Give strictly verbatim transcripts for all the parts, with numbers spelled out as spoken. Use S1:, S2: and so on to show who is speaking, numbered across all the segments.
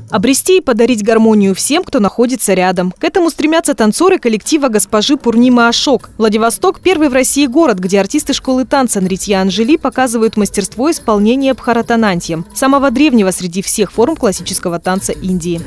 S1: Обрести и подарить гармонию всем, кто находится рядом. К этому стремятся танцоры коллектива госпожи Пурнимы Ашок. Владивосток – первый в России город, где артисты школы танца Нритья Анжели показывают мастерство исполнения бхаратанатьям, самого древнего среди всех форм классического танца Индии.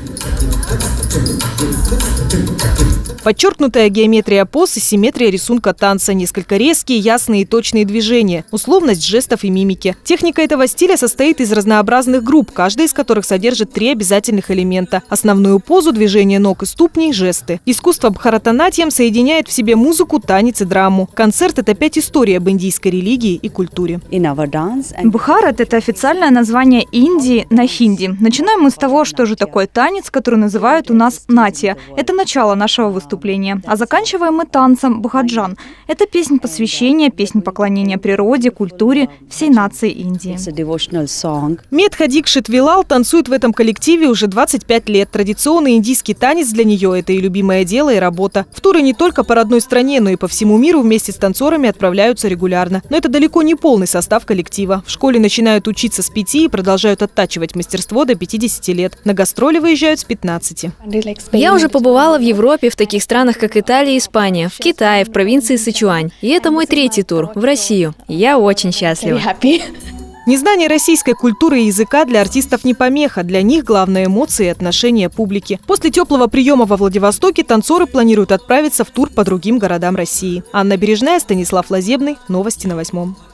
S1: Подчеркнутая геометрия поз и симметрия рисунка танца, несколько резкие, ясные и точные движения, условность жестов и мимики. Техника этого стиля состоит из разнообразных групп, каждая из которых содержит три обязательных элемента – основную позу, движение ног и ступней, жесты. Искусство бхаратанатьям соединяет в себе музыку, танец и драму. Концерт – это опять история об индийской религии и культуре.
S2: Бхарат – это официальное название Индии на хинди. Начинаем мы с того, что же такое танец, который называют у нас натья. Это начало нашего выступления. А заканчиваем мы танцем бхаджан. Это песнь посвящения, песнь поклонения природе, культуре всей нации Индии.
S1: Медха Дикшит Вилал танцует в этом коллективе уже двадцать пять лет. Традиционный индийский танец для нее – это и любимое дело, и работа. В туры не только по родной стране, но и по всему миру вместе с танцорами отправляются регулярно. Но это далеко не полный состав коллектива. В школе начинают учиться с пяти и продолжают оттачивать мастерство до пятидесяти лет. На гастроли выезжают с пятнадцати.
S3: Я уже побывала в Европе, в таких странах, как Италия и Испания, в Китае, в провинции Сычуань. И это мой третий тур в Россию. Я очень счастлива.
S1: Незнание российской культуры и языка для артистов не помеха. Для них главное эмоции и отношения публики. После теплого приема во Владивостоке танцоры планируют отправиться в тур по другим городам России. Анна Бережная, Станислав Лазебный. Новости на восьмом.